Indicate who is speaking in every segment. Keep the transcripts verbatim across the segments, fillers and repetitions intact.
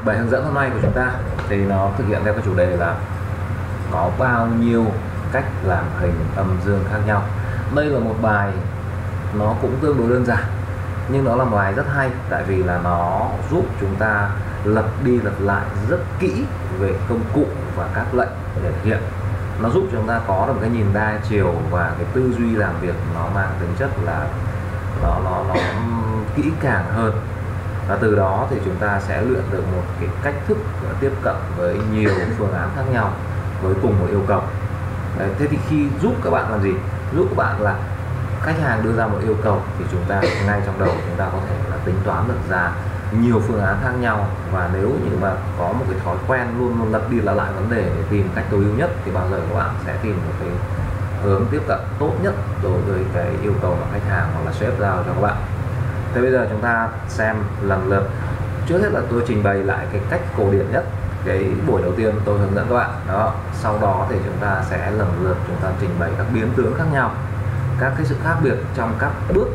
Speaker 1: Bài hướng dẫn hôm nay của chúng ta thì nó thực hiện theo cái chủ đề là có bao nhiêu cách làm hình âm dương khác nhau. Đây là một bài nó cũng tương đối đơn giản, nhưng nó là một bài rất hay, tại vì là nó giúp chúng ta lặp đi lặp lại rất kỹ về công cụ và các lệnh để thực hiện. Nó giúp chúng ta có được một cái nhìn đa chiều và cái tư duy làm việc nó mang tính chất là nó nó nó kỹ càng hơn, và từ đó thì chúng ta sẽ luyện được một cái cách thức tiếp cận với nhiều phương án khác nhau với cùng một yêu cầu. Đấy, thế thì khi giúp các bạn làm gì? Giúp các bạn là khách hàng đưa ra một yêu cầu thì chúng ta ngay trong đầu chúng ta có thể là tính toán được ra nhiều phương án khác nhau, và nếu như mà có một cái thói quen luôn luôn lặp đi lặp lại vấn đề để tìm cách tối ưu nhất thì bao giờ các bạn sẽ tìm một cái hướng tiếp cận tốt nhất đối với cái yêu cầu mà khách hàng hoặc là sếp giao cho các bạn. Thế bây giờ chúng ta xem lần lượt. Trước hết là tôi trình bày lại cái cách cổ điển nhất, cái buổi đầu tiên tôi hướng dẫn các bạn đó. Sau đó thì chúng ta sẽ lần lượt chúng ta trình bày các biến tướng khác nhau, các cái sự khác biệt trong các bước.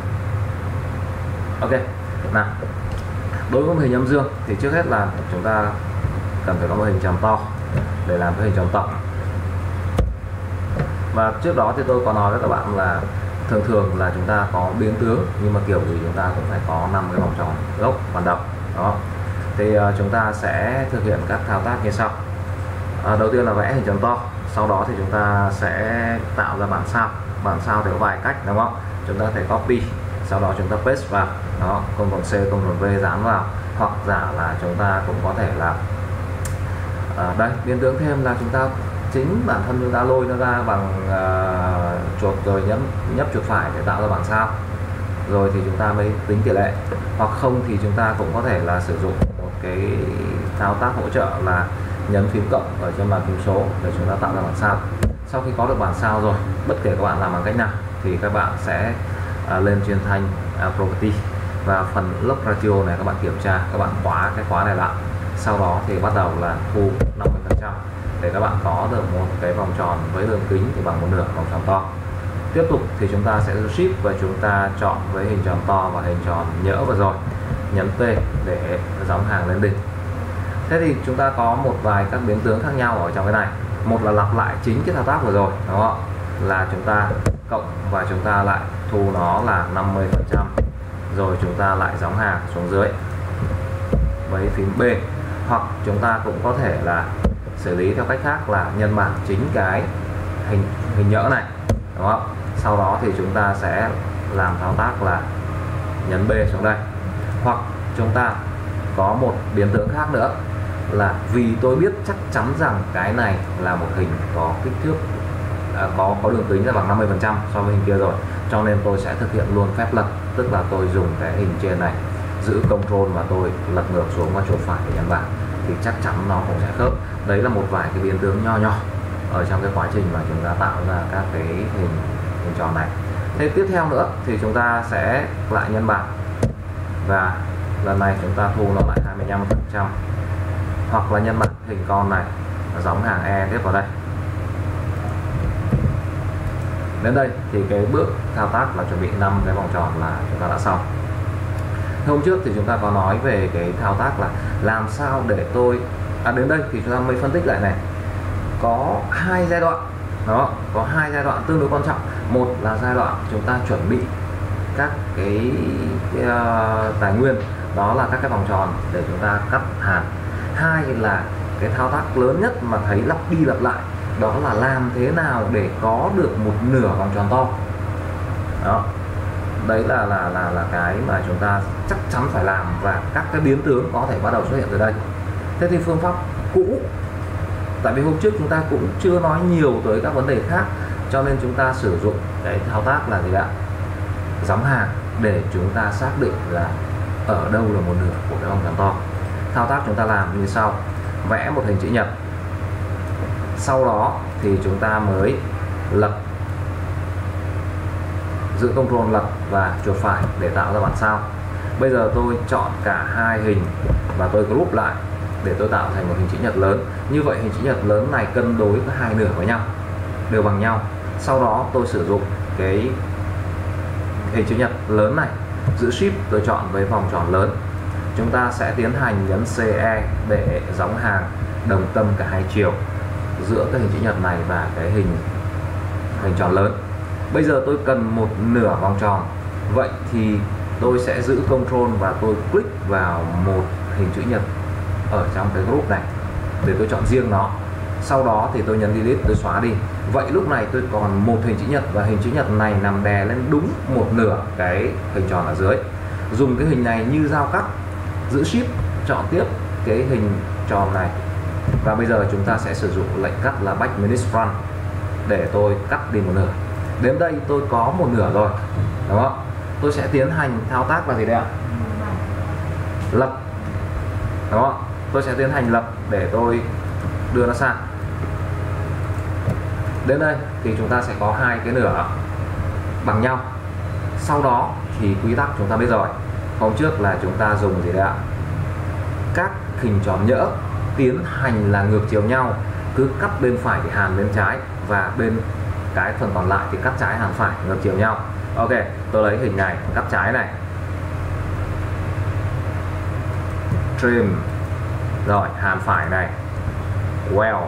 Speaker 1: Ok, nào, đối với một hình âm dương thì trước hết là chúng ta cần phải có một hình tròn to để làm cái hình tròn to. Và trước đó thì tôi có nói với các bạn là thường thường là chúng ta có biến tướng, nhưng mà kiểu gì chúng ta cũng phải có năm cái vòng tròn gốc ban đầu đó. Thì uh, chúng ta sẽ thực hiện các thao tác như sau. Uh, đầu tiên là vẽ hình tròn to, sau đó thì chúng ta sẽ tạo ra bản sao. Bản sao thì có vài cách, đúng không? Chúng ta có thể copy, sau đó chúng ta paste vào đó, Ctrl C Ctrl V dán vào, hoặc giả là chúng ta cũng có thể là uh, đây biến tướng thêm là chúng ta chính bản thân chúng ta lôi nó ra bằng uh, chuột rồi nhấp nhấp chuột phải để tạo ra bản sao, rồi thì chúng ta mới tính tỷ lệ. Hoặc không thì chúng ta cũng có thể là sử dụng một cái thao tác hỗ trợ là nhấn phím cộng ở trên bàn phím số để chúng ta tạo ra bản sao. Sau khi có được bản sao rồi, bất kể các bạn làm bằng cách nào thì các bạn sẽ uh, lên chuyên thanh uh, property, và phần lock ratio này các bạn kiểm tra, các bạn khóa cái khóa này lại, sau đó thì bắt đầu là thu năm mươi phần trăm để các bạn có được một cái vòng tròn với đường kính thì bằng một nửa vòng tròn to. Tiếp tục thì chúng ta sẽ shift và chúng ta chọn với hình tròn to và hình tròn nhỡ vừa rồi, nhấn T để gióng hàng lên đỉnh. Thế thì chúng ta có một vài các biến tướng khác nhau ở trong cái này. Một là lặp lại chính cái thao tác vừa rồi, đúng không? Là chúng ta cộng và chúng ta lại thu nó là năm mươi phần trăm, rồi chúng ta lại gióng hàng xuống dưới với phím B. Hoặc chúng ta cũng có thể là xử lý theo cách khác là nhân bản chính cái hình hình nhỡ này, đúng không? Sau đó thì chúng ta sẽ làm thao tác là nhấn B xuống đây. Hoặc chúng ta có một biến tướng khác nữa là vì tôi biết chắc chắn rằng cái này là một hình có kích thước à, có có đường kính là bằng năm mươi phần trăm so với hình kia rồi, cho nên tôi sẽ thực hiện luôn phép lật, tức là tôi dùng cái hình trên này giữ Ctrl và tôi lật ngược xuống qua chuột phải để nhấn vào, thì chắc chắn nó cũng sẽ khớp. Đấy là một vài cái biến tướng nho nhỏ ở trong cái quá trình mà chúng ta tạo ra các cái hình hình tròn này. Thế tiếp theo nữa thì chúng ta sẽ lại nhân bản, và lần này chúng ta thu nó lại hai mươi lăm phần trăm, hoặc là nhân bản hình con này, gióng hàng E tiếp vào đây. Đến đây thì cái bước thao tác là chuẩn bị năm cái vòng tròn là chúng ta đã xong. Hôm trước thì chúng ta có nói về cái thao tác là làm sao để tôi à, đến đây thì chúng ta mới phân tích lại này, có hai giai đoạn đó, có hai giai đoạn tương đối quan trọng. Một là giai đoạn chúng ta chuẩn bị các cái, cái uh, tài nguyên, đó là các cái vòng tròn để chúng ta cắt hàn. Hai là cái thao tác lớn nhất mà thấy lặp đi lặp lại, đó là làm thế nào để có được một nửa vòng tròn to đó. Đấy là là là là cái mà chúng ta chắc chắn phải làm, và các cái biến tướng có thể bắt đầu xuất hiện từ đây. Thế thì phương pháp cũ, tại vì hôm trước chúng ta cũng chưa nói nhiều tới các vấn đề khác, cho nên chúng ta sử dụng cái thao tác là gì ạ? Gióng hàng để chúng ta xác định là ở đâu là một nửa của cái vòng tròn to. Thao tác chúng ta làm như sau: vẽ một hình chữ nhật, sau đó thì chúng ta mới lật, giữ Ctrl lật và chuột phải để tạo ra bản sao. Bây giờ tôi chọn cả hai hình và tôi group lại để tôi tạo thành một hình chữ nhật lớn. Như vậy hình chữ nhật lớn này cân đối với hai nửa với nhau, đều bằng nhau. Sau đó tôi sử dụng cái hình chữ nhật lớn này, giữ Shift tôi chọn với vòng tròn lớn, chúng ta sẽ tiến hành nhấn xê e để gióng hàng đồng tâm cả hai chiều giữa cái hình chữ nhật này và cái hình hình tròn lớn. Bây giờ tôi cần một nửa vòng tròn, vậy thì tôi sẽ giữ Ctrl và tôi click vào một hình chữ nhật ở trong cái group này để tôi chọn riêng nó. Sau đó thì tôi nhấn delete, tôi xóa đi. Vậy lúc này tôi còn một hình chữ nhật và hình chữ nhật này nằm đè lên đúng một nửa cái hình tròn ở dưới. Dùng cái hình này như dao cắt, giữ shift chọn tiếp cái hình tròn này, và bây giờ chúng ta sẽ sử dụng lệnh cắt là back minus front để tôi cắt đi một nửa. Đến đây tôi có một nửa rồi, đúng không? Tôi sẽ tiến hành thao tác là gì đây ạ? Lật, đúng không? Tôi sẽ tiến hành lật để tôi đưa nó sang. Đến đây thì chúng ta sẽ có hai cái nửa bằng nhau. Sau đó thì quy tắc chúng ta biết rồi. Hôm trước là chúng ta dùng gì đây ạ? Các hình tròn nhỡ tiến hành là ngược chiều nhau, cứ cắt bên phải thì hàn bên trái, và bên cái phần còn lại thì cắt trái hàn phải ngược chiều nhau. Ok, tôi lấy hình này, cắt trái này, trim, rồi hàn phải này, well,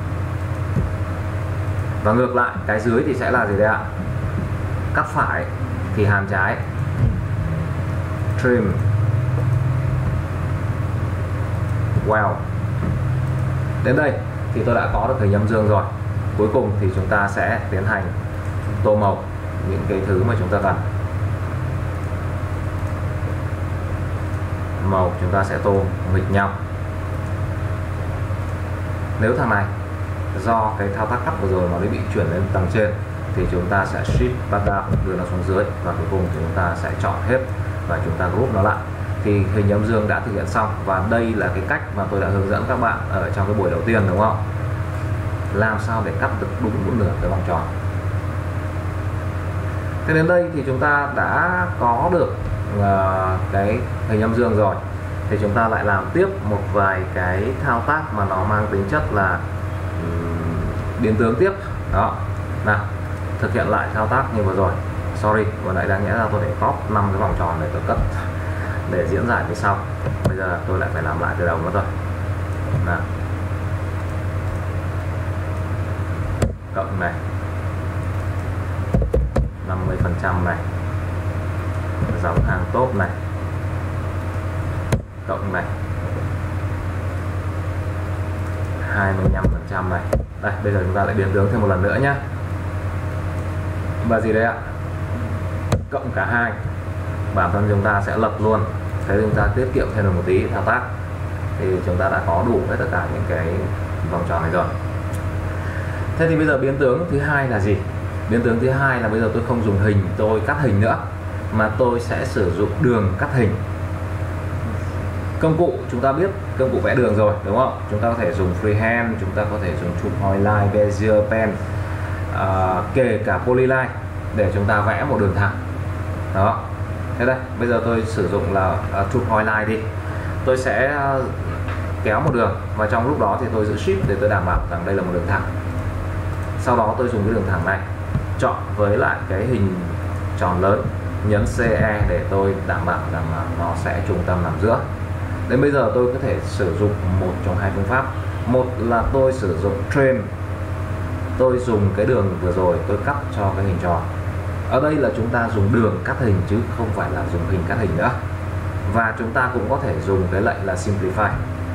Speaker 1: và ngược lại cái dưới thì sẽ là gì đây ạ? Cắt phải thì hàn trái, trim, well. Đến đây thì tôi đã có được hình âm dương rồi. Cuối cùng thì chúng ta sẽ tiến hành tô màu những cái thứ mà chúng ta cần. Màu chúng ta sẽ tô nghịch nhau. Nếu thằng này do cái thao tác cắt vừa rồi mà nó bị chuyển lên tầng trên thì chúng ta sẽ shift back down đưa nó xuống dưới, và cuối cùng thì chúng ta sẽ chọn hết và chúng ta group nó lại. Thì hình âm dương đã thực hiện xong, và đây là cái cách mà tôi đã hướng dẫn các bạn ở trong cái buổi đầu tiên, đúng không? Làm sao để cắt được đúng một nửa cái vòng tròn. Thế đến đây thì chúng ta đã có được uh, cái hình âm dương rồi. Thì chúng ta lại làm tiếp một vài cái thao tác mà nó mang tính chất là um, biến tướng tiếp. Đó, nào, thực hiện lại thao tác như vừa rồi. Sorry, vừa nãy đáng nhẽ ra tôi để copy năm cái vòng tròn để tôi cất để diễn giải phía sau. Bây giờ tôi lại phải làm lại từ đầu nữa rồi. Nào, cộng này, năm mươi phần trăm này, dòng hàng top này, cộng này, hai mươi lăm phần trăm này. Đây, bây giờ chúng ta lại biến tướng thêm một lần nữa nhé. Và gì đấy ạ? Cộng cả hai. Bản thân chúng ta sẽ lật luôn. Thế chúng ta tiết kiệm thêm được một tí thao tác. Thì chúng ta đã có đủ hết tất cả những cái vòng tròn này rồi. Thế thì bây giờ biến tướng thứ hai là gì? Biến tướng thứ hai là bây giờ tôi không dùng hình tôi cắt hình nữa, mà tôi sẽ sử dụng đường cắt hình. Công cụ chúng ta biết công cụ vẽ đường rồi, đúng không? Chúng ta có thể dùng freehand, chúng ta có thể dùng True Point Line, Bezier Pen, uh, kể cả Polyline để chúng ta vẽ một đường thẳng. Đó. Thế đây, bây giờ tôi sử dụng là uh, True Point Line đi. Tôi sẽ uh, kéo một đường, và trong lúc đó thì tôi giữ shift để tôi đảm bảo rằng đây là một đường thẳng. Sau đó tôi dùng cái đường thẳng này, chọn với lại cái hình tròn lớn, nhấn xê e để tôi đảm bảo rằng là nó sẽ trung tâm nằm giữa. Đến bây giờ tôi có thể sử dụng một trong hai phương pháp. Một là tôi sử dụng trim, tôi dùng cái đường vừa rồi tôi cắt cho cái hình tròn. Ở đây là chúng ta dùng đường cắt hình chứ không phải là dùng hình cắt hình nữa. Và chúng ta cũng có thể dùng cái lệnh là simplify.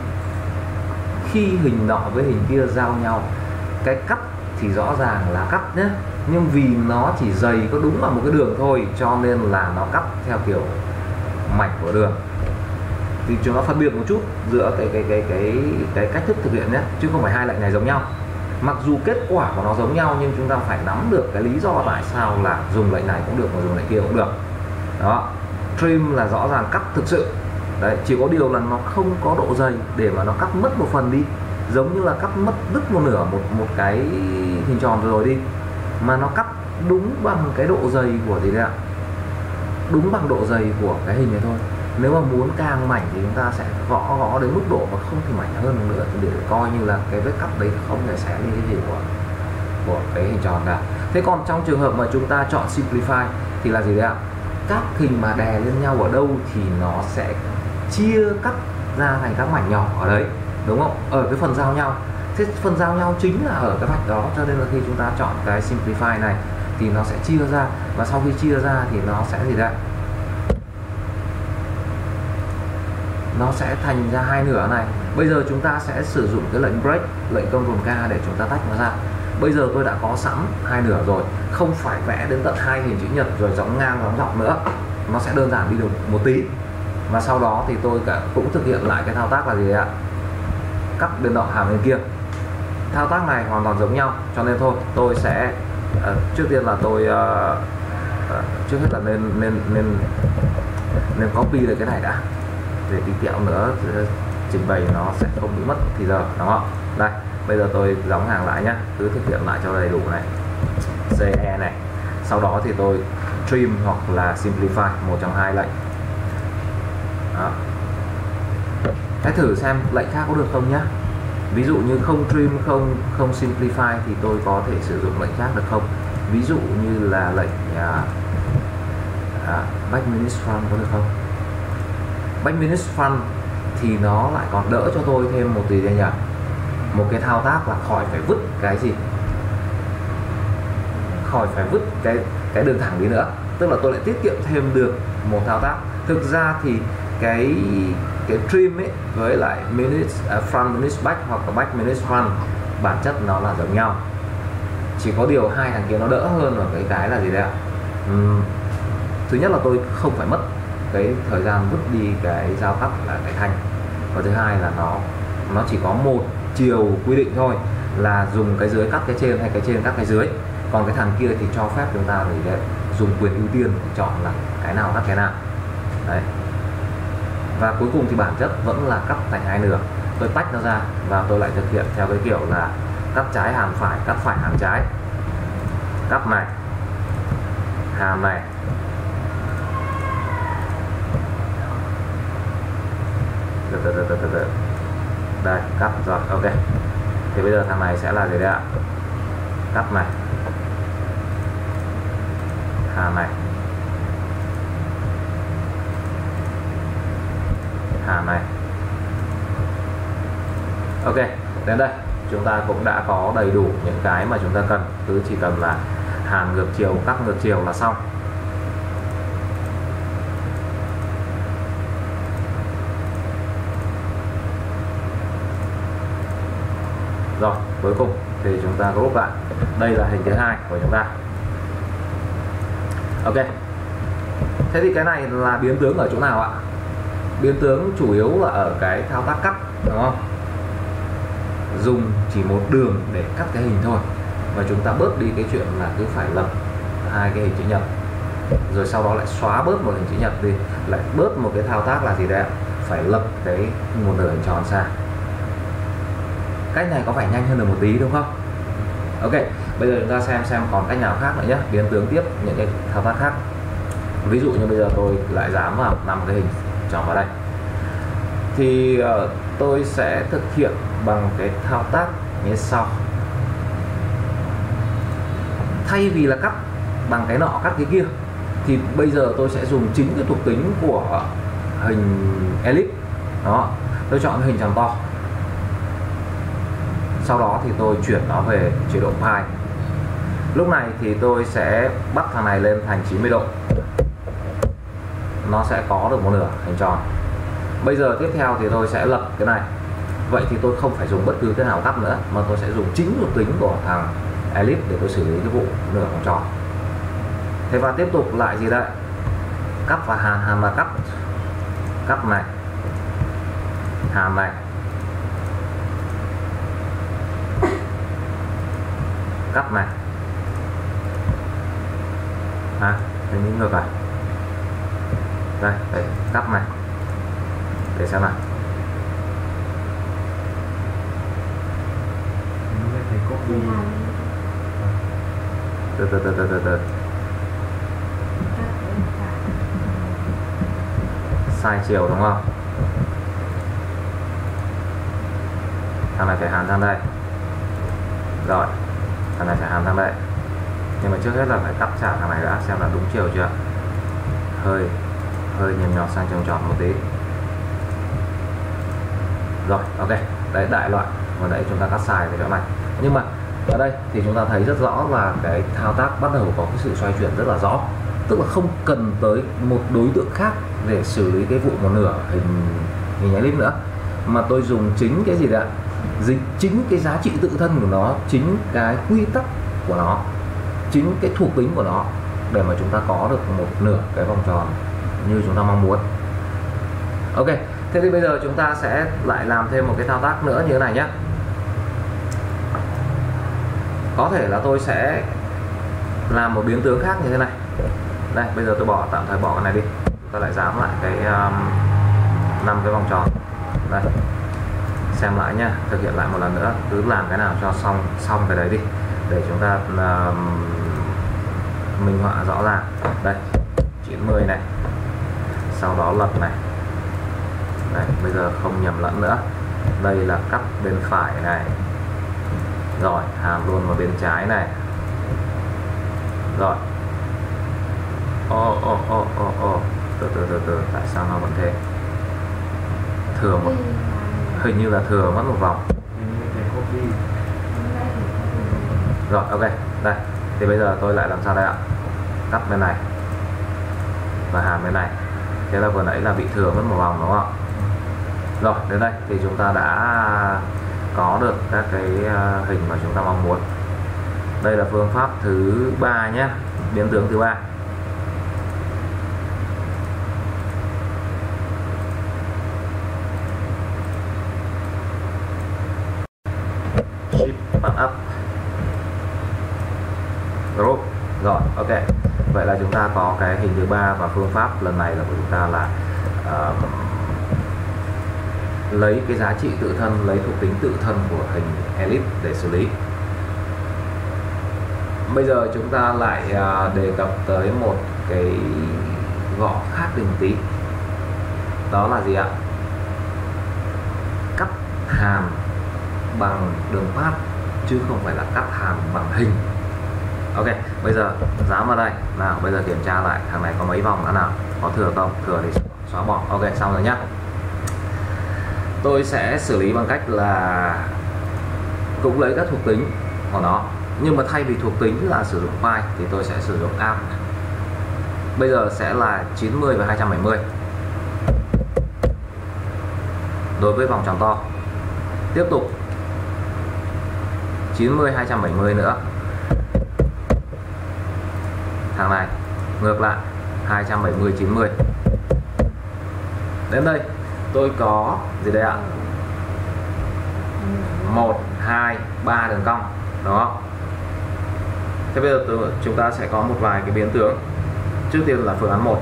Speaker 1: Khi hình nọ với hình kia giao nhau, cái cắt thì rõ ràng là cắt nhé, nhưng vì nó chỉ dày có đúng là một cái đường thôi, cho nên là nó cắt theo kiểu mạch của đường. Thì chúng ta phân biệt một chút giữa cái cái cái cái cái cách thức thực hiện nhé, chứ không phải hai lệnh này giống nhau. Mặc dù kết quả của nó giống nhau, nhưng chúng ta phải nắm được cái lý do tại sao là dùng lệnh này cũng được mà dùng lệnh kia cũng được. Đó, trim là rõ ràng cắt thực sự. Đấy, chỉ có điều là nó không có độ dày để mà nó cắt mất một phần đi, giống như là cắt mất đứt một nửa một một cái hình tròn rồi đi, mà nó cắt đúng bằng cái độ dày của gì đấy ạ, đúng bằng độ dày của cái hình này thôi. Nếu mà muốn càng mảnh thì chúng ta sẽ gõ gõ đến mức độ mà không thể mảnh hơn nữa, để coi như là cái vết cắt đấy không thể xé đi cái gì của của cái hình tròn cả. Thế còn trong trường hợp mà chúng ta chọn simplify thì là gì đấy ạ? Các hình mà đè lên nhau ở đâu thì nó sẽ chia cắt ra thành các mảnh nhỏ ở đấy, đúng không, ở cái phần giao nhau. Thế phần giao nhau chính là ở cái vạch đó, cho nên là khi chúng ta chọn cái simplify này thì nó sẽ chia ra, và sau khi chia ra thì nó sẽ gì đấy, nó sẽ thành ra hai nửa này. Bây giờ chúng ta sẽ sử dụng cái lệnh break, lệnh Ctrl K để chúng ta tách nó ra. Bây giờ tôi đã có sẵn hai nửa rồi, không phải vẽ đến tận hai hình chữ nhật rồi gióng ngang gióng dọc nữa, nó sẽ đơn giản đi được một tí. Và sau đó thì tôi cũng thực hiện lại cái thao tác là gì ạ, cắt biên độ hàm bên kia. Thao tác này hoàn toàn giống nhau, cho nên thôi tôi sẽ uh, trước tiên là tôi uh, uh, trước hết là nên nên nên nên copy được cái này đã, để tí kẹo nữa trình bày nó sẽ không bị mất thì giờ, đúng không? Đây, bây giờ tôi đóng hàng lại nhé, cứ thực hiện lại cho đầy đủ này, xê e này, sau đó thì tôi trim hoặc là simplify, một trong hai lệnh. Đó. Hãy thử xem lệnh khác có được không nhé. Ví dụ như không trim, không không simplify thì tôi có thể sử dụng lệnh khác được không? Ví dụ như là lệnh à, à, back minus front có được không? Back minus front thì nó lại còn đỡ cho tôi thêm một tí đây nhỉ, một cái thao tác là khỏi phải vứt cái gì, khỏi phải vứt cái cái đường thẳng đi nữa, tức là tôi lại tiết kiệm thêm được một thao tác. Thực ra thì cái cái trim ấy với lại minus uh, front minus back hoặc là back minus front bản chất nó là giống nhau, chỉ có điều hai thằng kia nó đỡ hơn ở cái cái là gì đấy ạ. Uhm, thứ nhất là tôi không phải mất cái thời gian vứt đi cái dao cắt là cái thanh, và thứ hai là nó nó chỉ có một chiều quy định thôi, là dùng cái dưới cắt cái trên hay cái trên cắt cái dưới, còn cái thằng kia thì cho phép chúng ta gì đấy dùng quyền ưu tiên để chọn là cái nào cắt cái nào đấy. Và cuối cùng thì bản chất vẫn là cắt thành hai nửa, tôi tách nó ra và tôi lại thực hiện theo cái kiểu là cắt trái hàm phải, cắt phải hàm trái, cắt này, hàm này, đây, cắt rồi, ok. Thì bây giờ thằng này sẽ là gì đấy ạ, cắt này, hàm này, hàm này. Ok, đến đây chúng ta cũng đã có đầy đủ những cái mà chúng ta cần, cứ chỉ cần là hàm ngược chiều, cắt ngược chiều là xong. Rồi, cuối cùng thì chúng ta group lại. Đây là hình thứ hai của chúng ta. Ok. Thế thì cái này là biến tướng ở chỗ nào ạ? Biến tướng chủ yếu là ở cái thao tác cắt, đúng không? Dùng chỉ một đường để cắt cái hình thôi, và chúng ta bớt đi cái chuyện là cứ phải lập hai cái hình chữ nhật, rồi sau đó lại xóa bớt một hình chữ nhật đi, lại bớt một cái thao tác là gì đấy, phải lập cái một nửa hình tròn xa. Cách này có phải nhanh hơn được một tí đúng không? Ok, bây giờ chúng ta xem xem còn cách nào khác nữa nhé, biến tướng tiếp những cái thao tác khác. Ví dụ như bây giờ tôi lại dám vào năm cái hình tròn vào đây, thì uh, tôi sẽ thực hiện bằng cái thao tác như sau. Thay vì là cắt bằng cái nọ cắt cái kia, thì bây giờ tôi sẽ dùng chính cái thuộc tính của hình ellipse. Đó, tôi chọn hình tròn to, sau đó thì tôi chuyển nó về chế độ pi. Lúc này thì tôi sẽ bắt thằng này lên thành chín mươi độ, nó sẽ có được một nửa hình tròn. Bây giờ tiếp theo thì tôi sẽ lập cái này. Vậy thì tôi không phải dùng bất cứ cái nào cắt nữa, mà tôi sẽ dùng chính thuộc tính của thằng ellipse để tôi xử lý cái vụ nửa vòng tròn. Thế và tiếp tục lại gì đây, cắt và hàm, hàm và cắt, cắt này, hàm này, cắt này, à, hình như ngược lại, đây, đây, cắt này, để xem nào. Từ từ từ từ từ từ sai chiều đúng không? Thằng này phải hàn sang đây, rồi thằng này phải hàn sang đây, nhưng mà trước hết là phải cắt trả thằng này đã xem là đúng chiều chưa, hơi hơi nhầm nhọt sang tròn tròn một tí. Rồi, ok, đấy đại loại, và đấy chúng ta cắt sai cái chỗ này. Nhưng mà ở đây thì chúng ta thấy rất rõ là cái thao tác bắt đầu có cái sự xoay chuyển rất là rõ, tức là không cần tới một đối tượng khác để xử lý cái vụ một nửa hình hình nháy clip nữa, mà tôi dùng chính cái gì đấy, chính cái giá trị tự thân của nó, chính cái quy tắc của nó, chính cái thuộc tính của nó để mà chúng ta có được một nửa cái vòng tròn như chúng ta mong muốn. Ok, thế thì bây giờ chúng ta sẽ lại làm thêm một cái thao tác nữa như thế này nhé. Có thể là tôi sẽ làm một biến tướng khác như thế này. Đây, bây giờ tôi bỏ tạm thời bỏ cái này đi, chúng ta lại dám lại cái um, năm cái vòng tròn. Đây, xem lại nhá, thực hiện lại một lần nữa, cứ làm cái nào cho xong xong cái đấy đi để chúng ta uh, minh họa rõ ràng. Đây, chín mươi này, sau đó lật này. Đây, bây giờ không nhầm lẫn nữa, đây là cắt bên phải này, rồi hàm luôn vào bên trái này, rồi ô ô ô ô ô từ từ từ từ tại sao nó vẫn thế, thừa một hình như là thừa mất một vòng. Rồi ok, đây thì bây giờ tôi lại làm sao đây ạ, cắt bên này và hàm bên này, thế là vừa nãy là bị thừa mất một vòng đúng không ạ? Rồi đến đây thì chúng ta đã có được các cái hình mà chúng ta mong muốn. Đây là phương pháp thứ ba nhé, biến tướng thứ ba. Shift button up group. Rồi ok, vậy là chúng ta có cái hình thứ ba, và phương pháp lần này là của chúng ta là uh, lấy cái giá trị tự thân, lấy thuộc tính tự thân của hình elip để xử lý. Bây giờ chúng ta lại uh, đề cập tới một cái gõ khác đi một tí, đó là gì ạ? Cắt hàm bằng đường path chứ không phải là cắt hàm bằng hình. Ok, bây giờ dám vào đây nào, bây giờ kiểm tra lại thằng này có mấy vòng nữa nào, có thừa không? Thừa thì xóa bỏ. Ok, xong rồi nhá. Tôi sẽ xử lý bằng cách là cũng lấy các thuộc tính của nó, nhưng mà thay vì thuộc tính là sử dụng file thì tôi sẽ sử dụng app. Bây giờ sẽ là chín mươi và hai trăm bảy mươi đối với vòng tròn to. Tiếp tục chín mươi, hai trăm bảy mươi nữa. Thằng này ngược lại hai trăm bảy mươi, chín mươi. Đến đây tôi có gì đây ạ? một, hai, ba đường cong. Đó. Thế bây giờ chúng ta sẽ có một vài cái biến tướng. Trước tiên là phương án một.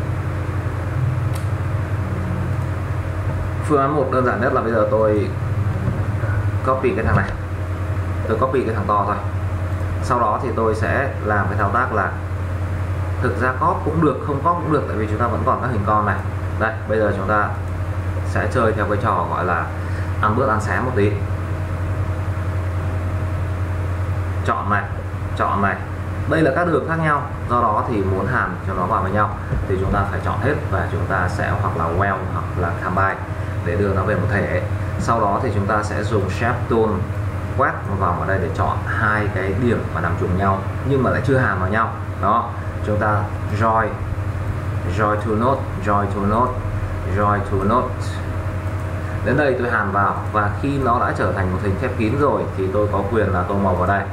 Speaker 1: Phương án một đơn giản nhất là bây giờ tôi copy cái thằng này, tôi copy cái thằng to thôi. Sau đó thì tôi sẽ làm cái thao tác là, thực ra copy cũng được, không copy cũng được, tại vì chúng ta vẫn còn các hình con này. Đây, bây giờ chúng ta sẽ chơi theo cái trò gọi là ăn bớt ăn xé một tí. Chọn này, chọn này. Đây là các đường khác nhau, do đó thì muốn hàn cho nó vào với nhau thì chúng ta phải chọn hết, và chúng ta sẽ hoặc là well hoặc là combine để đưa nó về một thể. Sau đó thì chúng ta sẽ dùng shape tool quét một vòng ở đây để chọn hai cái điểm mà nằm trùng nhau nhưng mà lại chưa hàn vào nhau. Đó, chúng ta join, join to node, join to node, join to node. Đến đây tôi hàn vào, và khi nó đã trở thành một hình khép kín rồi thì tôi có quyền là tô màu vào đây.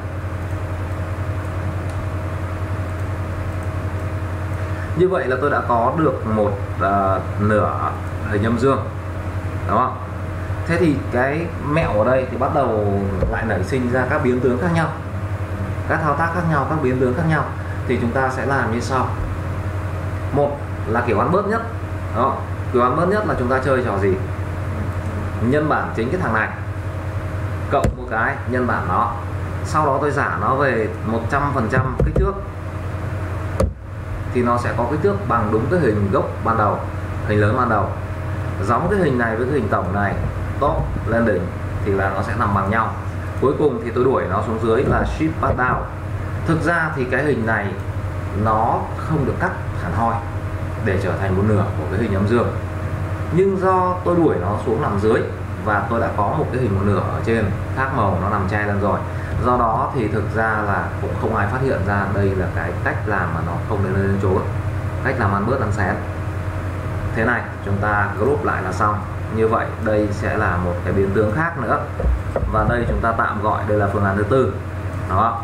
Speaker 1: Như vậy là tôi đã có được một uh, nửa hình âm dương, đúng không? Thế thì cái mẹo ở đây thì bắt đầu lại nảy sinh ra các biến tướng khác nhau, các thao tác khác nhau, các biến tướng khác nhau. Thì chúng ta sẽ làm như sau. Một là kiểu ăn bớt nhất. Đó, kiểu ăn bớt nhất là chúng ta chơi trò gì? Nhân bản chính cái thằng này cộng một cái nhân bản nó, sau đó tôi giả nó về một trăm phần trăm kích thước thì nó sẽ có kích thước bằng đúng cái hình gốc ban đầu, hình lớn ban đầu. Giống cái hình này với cái hình tổng này, top lên đỉnh thì là nó sẽ nằm bằng nhau. Cuối cùng thì tôi đuổi nó xuống dưới là shift path down. Thực ra thì cái hình này nó không được cắt hẳn hoi để trở thành một nửa của cái hình âm dương, nhưng do tôi đuổi nó xuống nằm dưới và tôi đã có một cái hình một nửa ở trên khác màu nó nằm che lên rồi, do đó thì thực ra là cũng không ai phát hiện ra đây là cái cách làm mà nó không đến nơi đến chốn, cách làm ăn bớt ăn xén. Thế này chúng ta group lại là xong. Như vậy đây sẽ là một cái biến tướng khác nữa, và đây chúng ta tạm gọi đây là phương án thứ tư. Đó.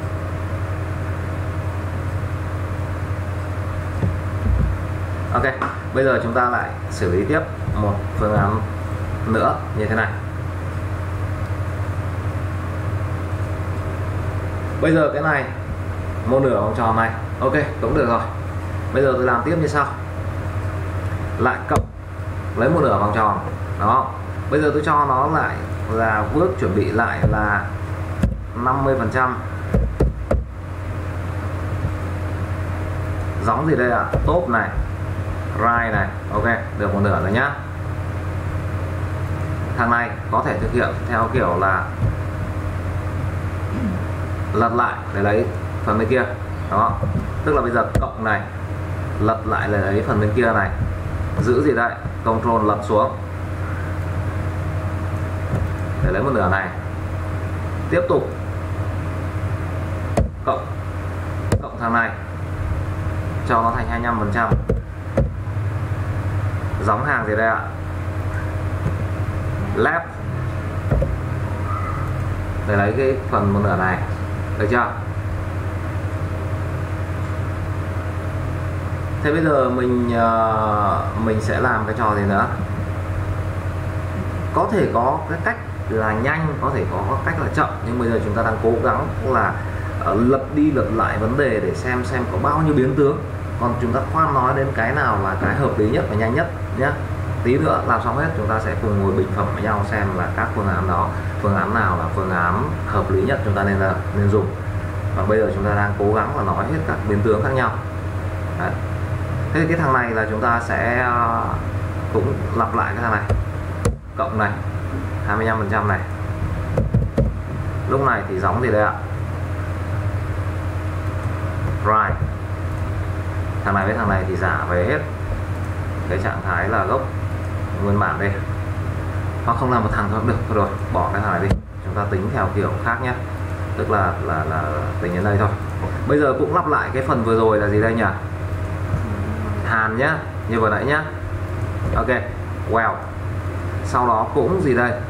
Speaker 1: Ok, bây giờ chúng ta lại xử lý tiếp một phương án nữa như thế này. Bây giờ cái này một nửa vòng tròn này, ok cũng được rồi. Bây giờ tôi làm tiếp như sau, lại cộng lấy một nửa vòng tròn. Đó, bây giờ tôi cho nó lại là bước chuẩn bị lại là năm mươi phần trăm. Giống gì đây ạ? À? Top này, right này, ok được một nửa rồi nhá. Thằng này có thể thực hiện theo kiểu là lật lại để lấy phần bên kia. Đó, tức là bây giờ cộng này lật lại để lấy phần bên kia này, giữ gì đây, control lật xuống để lấy một nửa này, tiếp tục cộng cộng thằng này cho nó thành hai mươi lăm phần trăm. Giống hàng gì đây ạ? Left để lấy cái phần một nửa này, được chưa? Thế bây giờ mình uh, mình sẽ làm cái trò gì nữa? Có thể có cái cách là nhanh, có thể có cách là chậm, nhưng bây giờ chúng ta đang cố gắng là uh, lật đi lật lại vấn đề để xem xem có bao nhiêu biến tướng. Còn chúng ta khoan nói đến cái nào là cái hợp lý nhất và nhanh nhất nhé. Tí nữa làm xong hết chúng ta sẽ cùng ngồi bình phẩm với nhau xem là các phương án đó, phương án nào là phương án hợp lý nhất chúng ta nên là nên dùng. Và bây giờ chúng ta đang cố gắng là nói hết các biến tướng khác nhau. Đấy. Thế cái thằng này là chúng ta sẽ cũng lặp lại cái thằng này, cộng này hai mươi lăm phần trăm này. Lúc này thì giống gì đây ạ? Right. Thằng này với thằng này thì giả về hết cái trạng thái là gốc nguyên bản đây, hoặc không làm một thằng thôi cũng được. Thôi rồi, bỏ cái thằng này đi, chúng ta tính theo kiểu khác nhé, tức là là là tính đến đây thôi. Bây giờ cũng lặp lại cái phần vừa rồi là gì đây nhỉ? Hàn nhá, như vừa nãy nhá. Ok, well. Sau đó cũng gì đây?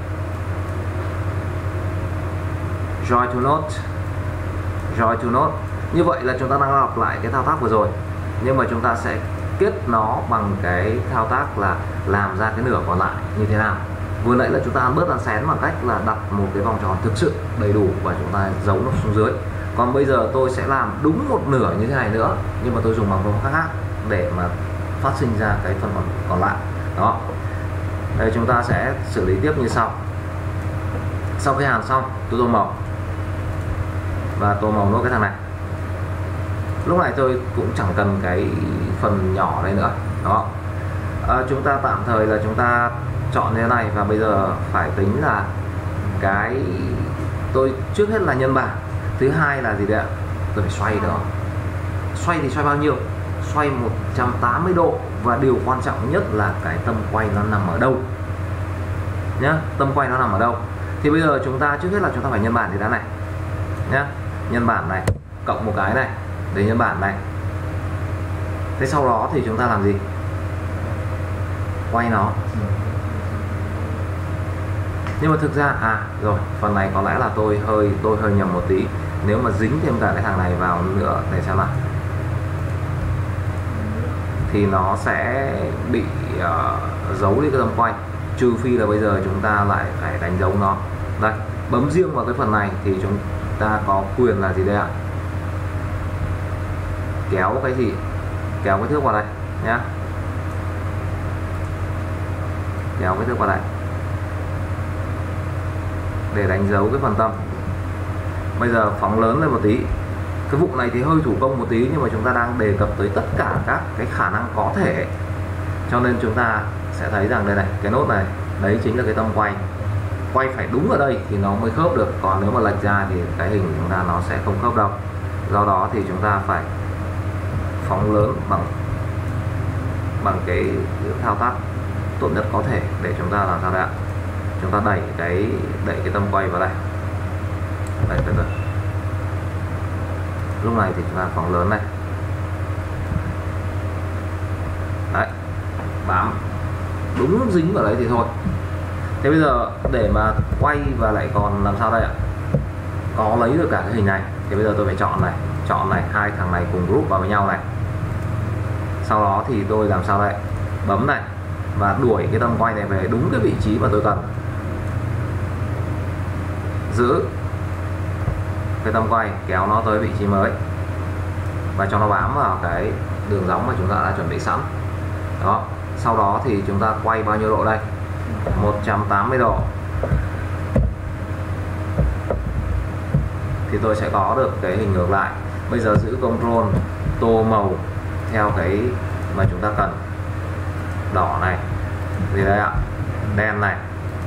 Speaker 1: Join to note. Join to note. Như vậy là chúng ta đang lặp lại cái thao tác vừa rồi, nhưng mà chúng ta sẽ kết nó bằng cái thao tác là làm ra cái nửa còn lại như thế nào. Vừa nãy là chúng ta bớt ăn xén bằng cách là đặt một cái vòng tròn thực sự đầy đủ và chúng ta giấu nó xuống dưới. Còn bây giờ tôi sẽ làm đúng một nửa như thế này nữa, nhưng mà tôi dùng bằng phương pháp khác để mà phát sinh ra cái phần còn, còn lại. Đó. Đây chúng ta sẽ xử lý tiếp như sau. Sau khi hàn xong, tôi tô màu và tô màu nốt cái thằng này. Lúc này tôi cũng chẳng cần cái phần nhỏ đây nữa. Đó. À, chúng ta tạm thời là chúng ta chọn như thế này, và bây giờ phải tính là cái tôi trước hết là nhân bảng, thứ hai là gì đấy ạ? Tôi phải xoay nữa. Xoay thì xoay bao nhiêu? Xoay một trăm tám mươi độ, và điều quan trọng nhất là cái tâm quay nó nằm ở đâu nhá. Tâm quay nó nằm ở đâu? Thì bây giờ chúng ta trước hết là chúng ta phải nhân bản thì đã này nhá. Nhân bản này cộng một cái này để nhân bản này. Thế sau đó thì chúng ta làm gì? Quay nó. Nhưng mà thực ra à rồi, phần này có lẽ là tôi hơi tôi hơi nhầm một tí. Nếu mà dính thêm cả cái thằng này vào nữa để xem nào, thì nó sẽ bị uh, giấu đi cái tầm quay, trừ phi là bây giờ chúng ta lại phải đánh dấu nó. Đây, bấm riêng vào cái phần này thì chúng ta có quyền là gì đây ạ? Kéo cái gì? Kéo cái thước vào đây nhá. Kéo cái thước vào đây để đánh dấu cái phần tâm. Bây giờ phóng lớn lên một tí. Cái vụ này thì hơi thủ công một tí, nhưng mà chúng ta đang đề cập tới tất cả các cái khả năng có thể, cho nên chúng ta sẽ thấy rằng đây này, cái nốt này đấy chính là cái tâm quay. Quay phải đúng ở đây thì nó mới khớp được, còn nếu mà lệch ra thì cái hình của chúng ta nó sẽ không khớp đâu. Do đó thì chúng ta phải phóng lớn bằng bằng cái thao tác tốt nhất có thể để chúng ta làm sao đấy ạ? chúng ta đẩy cái đẩy cái tâm quay vào đây, đẩy từ từ. Lúc này thì chúng ta phóng lớn này, đấy, bám đúng dính vào đấy thì thôi. Thế bây giờ để mà quay và lại còn làm sao đây ạ, có lấy được cả cái hình này thì bây giờ tôi phải chọn này, chọn này, hai thằng này cùng group vào với nhau này. Sau đó thì tôi làm sao đây, bấm này và đuổi cái tâm quay này về đúng cái vị trí mà tôi cần. Giữ cái tâm quay, kéo nó tới vị trí mới và cho nó bám vào cái đường gióng mà chúng ta đã chuẩn bị sẵn. Đó, sau đó thì chúng ta quay bao nhiêu độ đây? một trăm tám mươi độ. Thì tôi sẽ có được cái hình ngược lại. Bây giờ giữ control tô màu theo cái mà chúng ta cần. Đỏ này, gì đây ạ? Đen này.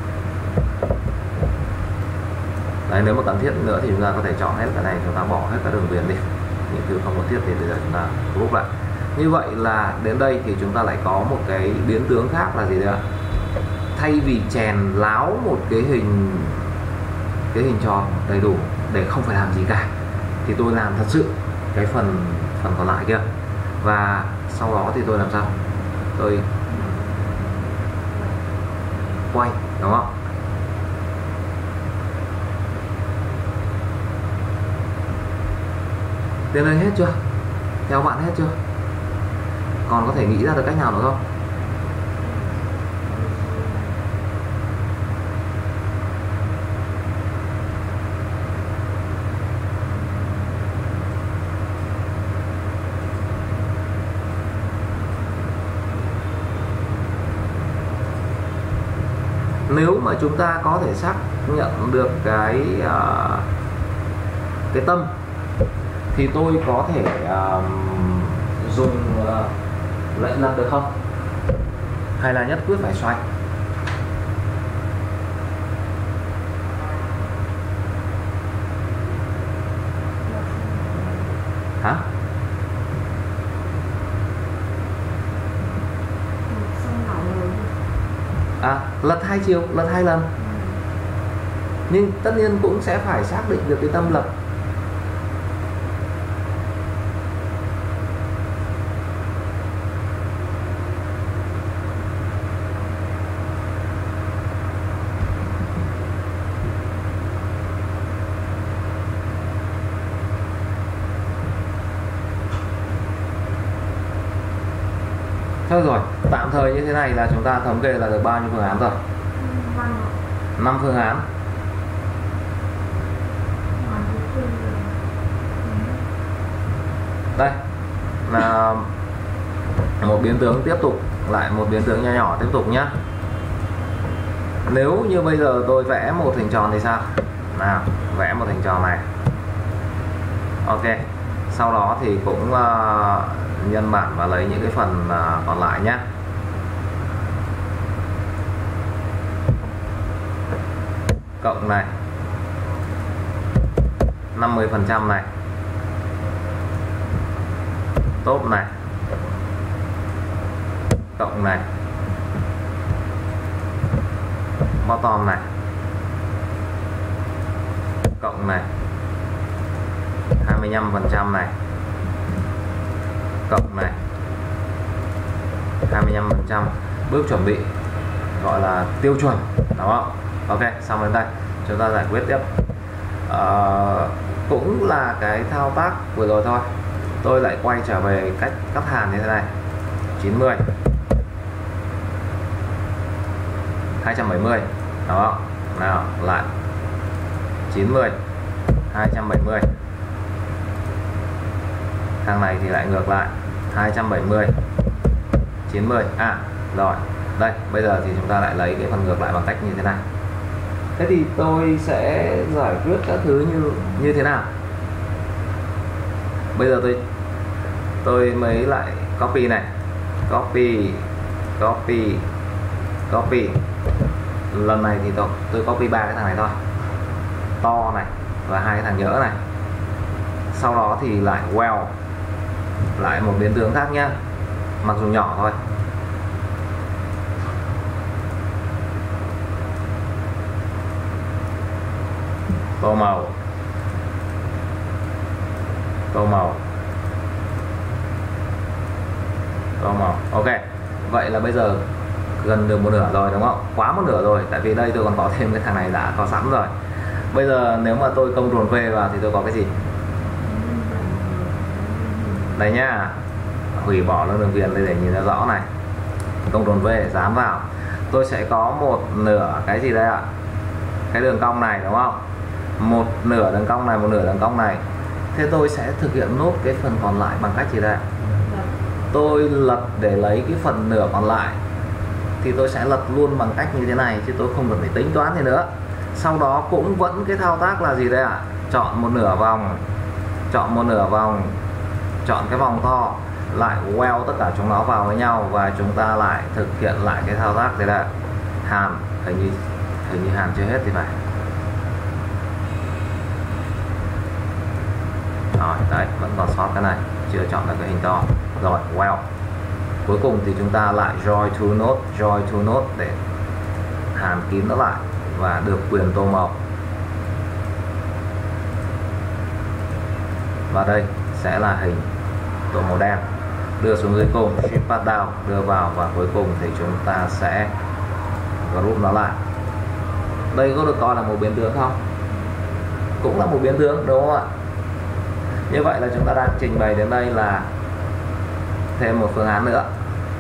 Speaker 1: Đấy, nếu mà cần thiết nữa thì chúng ta có thể chọn hết cái này, chúng ta bỏ hết các đường viền đi. Những thứ không cần thiết thì bây giờ chúng ta group lại. Như vậy là đến đây thì chúng ta lại có một cái biến tướng khác là gì đây ạ? Thay vì chèn láo một cái hình cái hình tròn đầy đủ để không phải làm gì cả, thì tôi làm thật sự cái phần phần còn lại kia. Và sau đó thì tôi làm sao? Tôi quay, đúng không? Đến đây hết chưa? Theo bạn hết chưa? Còn có thể nghĩ ra được cách nào nữa không? Nếu mà chúng ta có thể xác nhận được cái uh, cái tâm thì tôi có thể uh, dùng uh, lệnh lật được không? Hay là nhất quyết phải xoay? Hả? À, lật hai chiều, lật hai lần. Nhưng tất nhiên cũng sẽ phải xác định được cái tâm lật. Thôi rồi, tạm thời như thế này là chúng ta thống kê là được bao nhiêu phương án rồi? năm phương án. Đây là một biến tướng tiếp tục, lại một biến tướng nhỏ nhỏ tiếp tục nhé. Nếu như bây giờ tôi vẽ một hình tròn thì sao? Nào, vẽ một hình tròn này. Ok, sau đó thì cũng uh, nhân bản và lấy những cái phần uh, còn lại nhé. Cộng này, năm mươi phần trăm này, top này, cộng này, bottom này, cộng này, hai mươi lăm phần trăm này, cộng này, hai mươi lăm phần trăm. Bước chuẩn bị gọi là tiêu chuẩn, đúng không? Ok, xong đến đây chúng ta giải quyết tiếp. À, cũng là cái thao tác vừa rồi thôi. Tôi lại quay trở về cách cắt hàn như thế này. chín mươi, hai trăm bảy mươi, đó. Nào, lại chín mươi, hai trăm bảy mươi. Thằng này thì lại ngược lại, hai trăm bảy mươi, chín mươi. À, rồi. Đây, bây giờ thì chúng ta lại lấy cái phần ngược lại bằng cách như thế này. Thế thì tôi sẽ giải quyết các thứ như như thế nào? Bây giờ tôi tôi mới lại copy này, copy, copy, copy. Lần này thì tôi, tôi copy ba cái thằng này thôi, to này và hai cái thằng nhỡ này. Sau đó thì lại well, lại một biến tướng khác nhá, mặc dù nhỏ thôi. tô màu, tô màu, tô màu. Ok, vậy là bây giờ gần được một nửa rồi đúng không? Quá một nửa rồi, tại vì đây tôi còn có thêm cái thằng này đã có sẵn rồi. Bây giờ nếu mà tôi Ctrl V vào thì tôi có cái gì? Đây nhá, hủy bỏ nó đường viền đây để nhìn ra rõ này. Ctrl V dán vào, tôi sẽ có một nửa cái gì đây ạ? Cái đường cong này đúng không? Một nửa đường cong này, một nửa đường cong này. Thế tôi sẽ thực hiện nốt cái phần còn lại bằng cách gì đây? Tôi lật để lấy cái phần nửa còn lại, thì tôi sẽ lật luôn bằng cách như thế này, chứ tôi không cần phải tính toán gì nữa. Sau đó cũng vẫn cái thao tác là gì đây ạ? Chọn một nửa vòng, chọn một nửa vòng, chọn cái vòng to, lại queo tất cả chúng nó vào với nhau và chúng ta lại thực hiện lại cái thao tác thế là hàn. Hình như hình như hàn chưa hết thì phải. Rồi đấy, vẫn còn sót cái này, chưa chọn được cái hình to. Rồi queo. Cuối cùng thì chúng ta lại join to node, join to node để hàn kín nó lại và được quyền tô màu. Và đây sẽ là hình tô màu đen. Đưa xuống dưới cùng, shift path down, đưa vào và cuối cùng thì chúng ta sẽ group nó lại. Đây có được coi là một biến tướng không? Cũng là một biến tướng đúng không ạ? Như vậy là chúng ta đang trình bày đến đây là thêm một phương án nữa.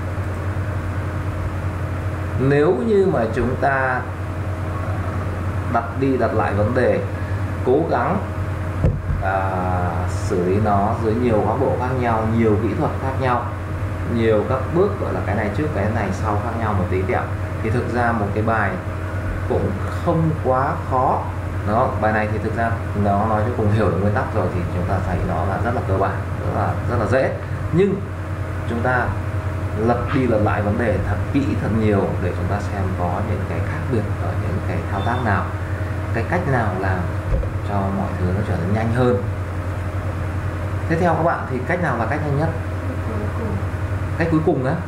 Speaker 1: Nếu như mà chúng ta đặt đi đặt lại vấn đề, cố gắng à, xử lý nó dưới nhiều góc độ khác nhau, nhiều kỹ thuật khác nhau, nhiều các bước gọi là cái này trước cái này sau khác nhau một tí tẹo, thì thực ra một cái bài cũng không quá khó. Đó, bài này thì thực ra nó nói cho cùng hiểu được nguyên tắc rồi thì chúng ta thấy nó là rất là cơ bản, rất là rất là dễ. Nhưng chúng ta lật đi lật lại vấn đề thật kỹ, thật nhiều để chúng ta xem có những cái khác biệt ở những cái thao tác nào, cái cách nào làm cho mọi thứ nó trở nên nhanh hơn. Thế theo các bạn thì cách nào là cách nhanh nhất? Cách cuối cùng á?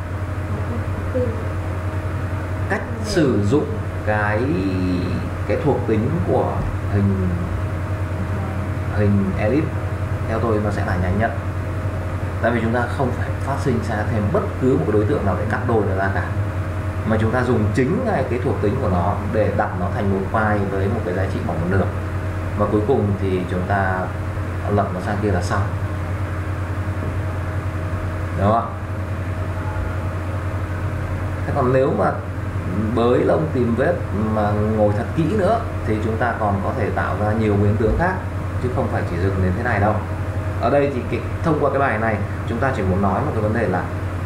Speaker 1: Cách sử dụng cái cái thuộc tính của hình hình edit theo tôi nó sẽ là nhanh nhất. Tại vì chúng ta không phải phát sinh ra thêm bất cứ một đối tượng nào để cắt đôi nó ra cả, mà chúng ta dùng chính ngay cái thuộc tính của nó để đặt nó thành một file với một cái giá trị bằng một nửa, và cuối cùng thì chúng ta lật nó sang kia là xong. Đúng không? Thế còn nếu mà bới lông tìm vết mà ngồi thật kỹ nữa thì chúng ta còn có thể tạo ra nhiều biến tướng khác, chứ không phải chỉ dừng đến thế này đâu. Ở đây thì cái, thông qua cái bài này chúng ta chỉ muốn nói một cái vấn đề là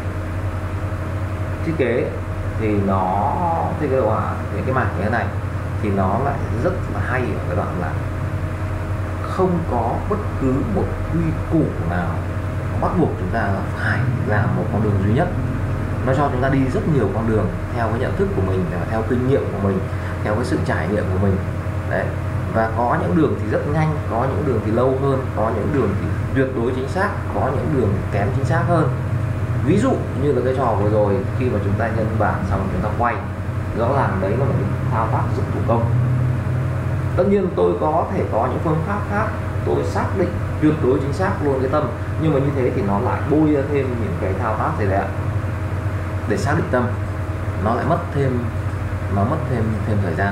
Speaker 1: thiết kế thì nó thiết kế đồ họa những cái mảng như thế này thì nó lại rất là hay ở cái đoạn là không có bất cứ một quy củ nào bắt buộc chúng ta phải làm một con đường duy nhất. Nó cho chúng ta đi rất nhiều con đường theo cái nhận thức của mình, theo kinh nghiệm của mình, theo cái sự trải nghiệm của mình. Đấy. Và có những đường thì rất nhanh, có những đường thì lâu hơn, có những đường thì tuyệt đối chính xác, có những đường thì kém chính xác hơn. Ví dụ như là cái trò vừa rồi, khi mà chúng ta nhân bản xong chúng ta quay, rõ ràng đấy là một cái thao tác dụng thủ công. Tất nhiên tôi có thể có những phương pháp khác, tôi xác định tuyệt đối chính xác luôn cái tâm, nhưng mà như thế thì nó lại bôi ra thêm những cái thao tác gì đấy ạ, để xác định tâm, nó lại mất thêm nó mất thêm thêm thời gian.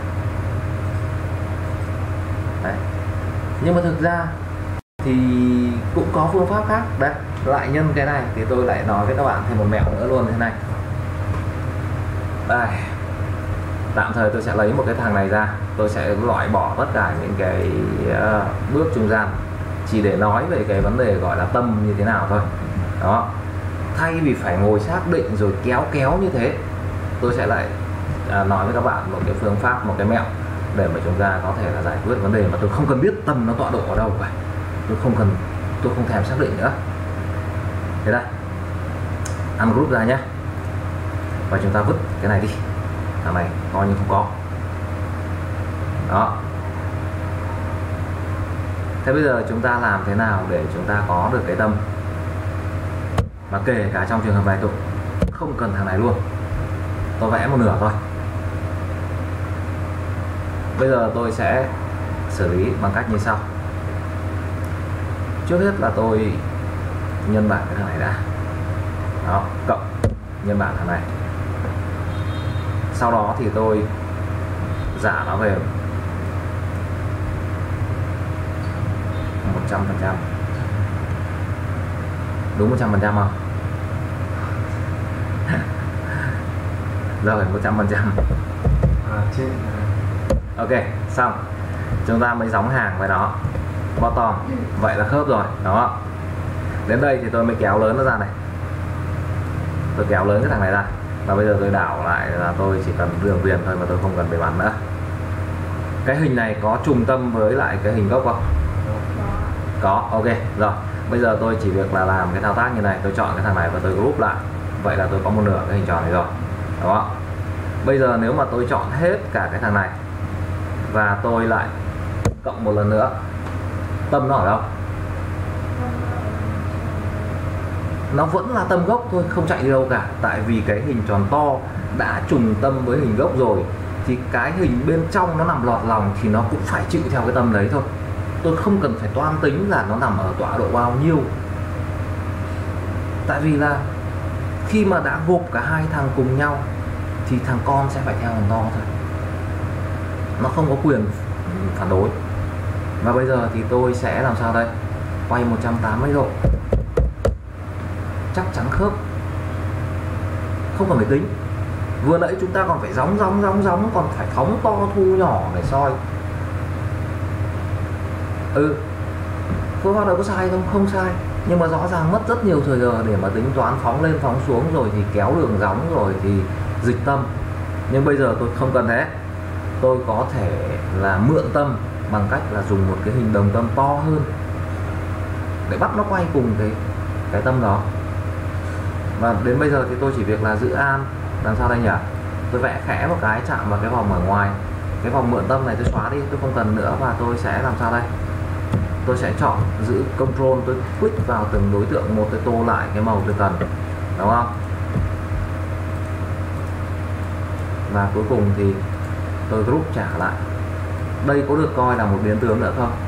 Speaker 1: Đấy. Nhưng mà thực ra thì cũng có phương pháp khác. Đấy, lại nhân cái này thì tôi lại nói với các bạn thêm một mẹo nữa luôn thế này. Đây, tạm thời tôi sẽ lấy một cái thằng này ra, tôi sẽ loại bỏ tất cả những cái uh, bước trung gian, chỉ để nói về cái vấn đề gọi là tâm như thế nào thôi. Đó, thay vì phải ngồi xác định rồi kéo kéo như thế, tôi sẽ lại uh, nói với các bạn một cái phương pháp, một cái mẹo để mà chúng ta có thể là giải quyết vấn đề mà tôi không cần biết tâm nó tọa độ ở đâu cả, tôi không cần, tôi không thèm xác định nữa. Thế đây, ungroup ra nhé, và chúng ta vứt cái này đi, thằng này coi như không có. Đó. Thế bây giờ chúng ta làm thế nào để chúng ta có được cái tâm, mà kể cả trong trường hợp này tôi không cần thằng này luôn, tôi vẽ một nửa thôi. Bây giờ tôi sẽ xử lý bằng cách như sau. Trước hết là tôi nhân bảng cái thằng này đã, đó, cộng nhân bảng thằng này. Sau đó thì tôi giả nó về một trăm phần trăm. Đúng một trăm phần trăm không? Rồi, một trăm phần trăm.
Speaker 2: À, trên
Speaker 1: Ok, xong. Chúng ta mới đóng hàng với nó. Bottom. Vậy là khớp rồi, đó. Đến đây thì tôi mới kéo lớn nó ra này. Tôi kéo lớn cái thằng này ra. Và bây giờ tôi đảo lại là tôi chỉ cần đường viền thôi mà tôi không cần bề mặt nữa. Cái hình này có trùng tâm với lại cái hình gốc không? Có, ok. Rồi, bây giờ tôi chỉ việc là làm cái thao tác như này. Tôi chọn cái thằng này và tôi group lại. Vậy là tôi có một nửa cái hình tròn này rồi. Đó. Bây giờ nếu mà tôi chọn hết cả cái thằng này và tôi lại cộng một lần nữa, tâm nó ở đâu? Nó vẫn là tâm gốc thôi, không chạy đi đâu cả. Tại vì cái hình tròn to đã trùng tâm với hình gốc rồi, thì cái hình bên trong nó nằm lọt lòng thì nó cũng phải chịu theo cái tâm đấy thôi. Tôi không cần phải toan tính là nó nằm ở tọa độ bao nhiêu. Tại vì là khi mà đã gộp cả hai thằng cùng nhau thì thằng con sẽ phải theo thằng to thôi. Nó không có quyền phản đối. Và bây giờ thì tôi sẽ làm sao đây? Quay một trăm tám mươi độ. Chắc chắn khớp. Không cần phải tính. Vừa nãy chúng ta còn phải gióng gióng gióng gióng, còn phải phóng to thu nhỏ để soi. Ừ, phương pháp đó có sai không? Không sai. Nhưng mà rõ ràng mất rất nhiều thời giờ để mà tính toán phóng lên phóng xuống, rồi thì kéo đường gióng, rồi thì dịch tâm. Nhưng bây giờ tôi không cần thế. Tôi có thể là mượn tâm bằng cách là dùng một cái hình đồng tâm to hơn để bắt nó quay cùng cái cái tâm đó. Và đến bây giờ thì tôi chỉ việc là giữ an. Làm sao đây nhỉ? Tôi vẽ khẽ một cái chạm vào cái vòng ở ngoài. Cái vòng mượn tâm này tôi xóa đi, tôi không cần nữa. Và tôi sẽ làm sao đây? Tôi sẽ chọn giữ control, tôi click vào từng đối tượng một, tôi tô lại cái màu tôi cần, đúng không? Và cuối cùng thì tôi group trả lại. Đây có được coi là một biến tướng nữa không?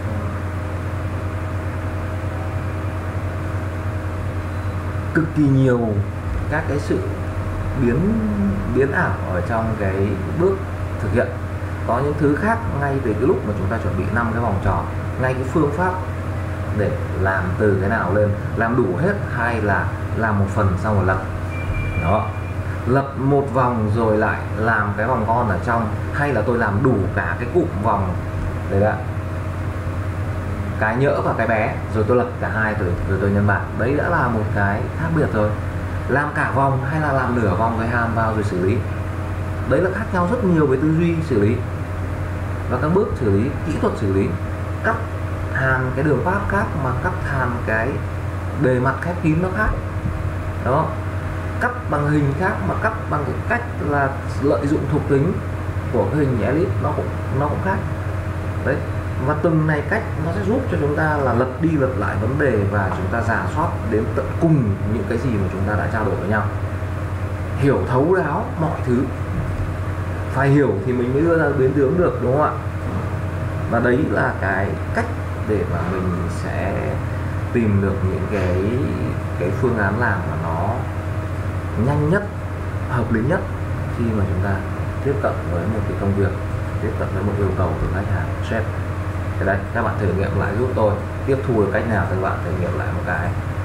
Speaker 1: Cực kỳ nhiều các cái sự biến biến ảo ở trong cái bước thực hiện. Có những thứ khác ngay từ cái lúc mà chúng ta chuẩn bị năm cái vòng tròn, ngay cái phương pháp để làm từ cái nào lên, làm đủ hết hay là làm một phần xong rồi lập. Đó, lập một vòng rồi lại làm cái vòng con ở trong, hay là tôi làm đủ cả cái cụm vòng đấy đã, cái nhỡ và cái bé, rồi tôi lập cả hai rồi, rồi tôi nhân bảng. Đấy đã là một cái khác biệt rồi. Làm cả vòng hay là làm nửa vòng rồi hàm vào rồi xử lý, đấy là khác nhau rất nhiều về tư duy xử lý và các bước xử lý, kỹ thuật xử lý. Cắt hàn cái đường phát khác mà cắt hàn cái bề mặt khép kín nó khác. Đó, cắt bằng hình khác mà cắt bằng cái cách là lợi dụng thuộc tính của cái hình elip nó cũng nó cũng khác. Đấy, và từng này cách nó sẽ giúp cho chúng ta là lật đi lật lại vấn đề và chúng ta rà soát đến tận cùng những cái gì mà chúng ta đã trao đổi với nhau, hiểu thấu đáo mọi thứ. Phải hiểu thì mình mới đưa ra biến tướng được, đúng không ạ? Và đấy là cái cách để mà mình sẽ tìm được những cái cái phương án làm mà nó nhanh nhất, hợp lý nhất khi mà chúng ta tiếp cận với một cái công việc, tiếp cận với một yêu cầu từ khách hàng sếp. Thế đây, các bạn thử nghiệm lại giúp tôi, tiếp thu được cách nào thì các bạn thử nghiệm lại một cái.